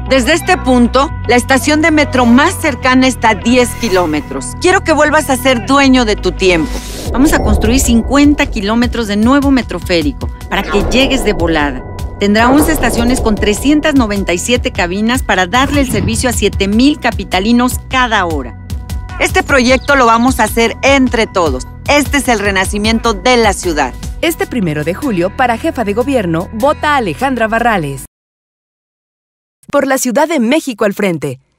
Desde este punto, la estación de metro más cercana está a 10 kilómetros. Quiero que vuelvas a ser dueño de tu tiempo. Vamos a construir 50 kilómetros de nuevo metroférico para que llegues de volada. Tendrá 11 estaciones con 397 cabinas para darle el servicio a 7,000 capitalinos cada hora. Este proyecto lo vamos a hacer entre todos. Este es el renacimiento de la ciudad. Este 1 de julio, para jefa de gobierno, vota a Alejandra Barrales. Por la Ciudad de México al frente.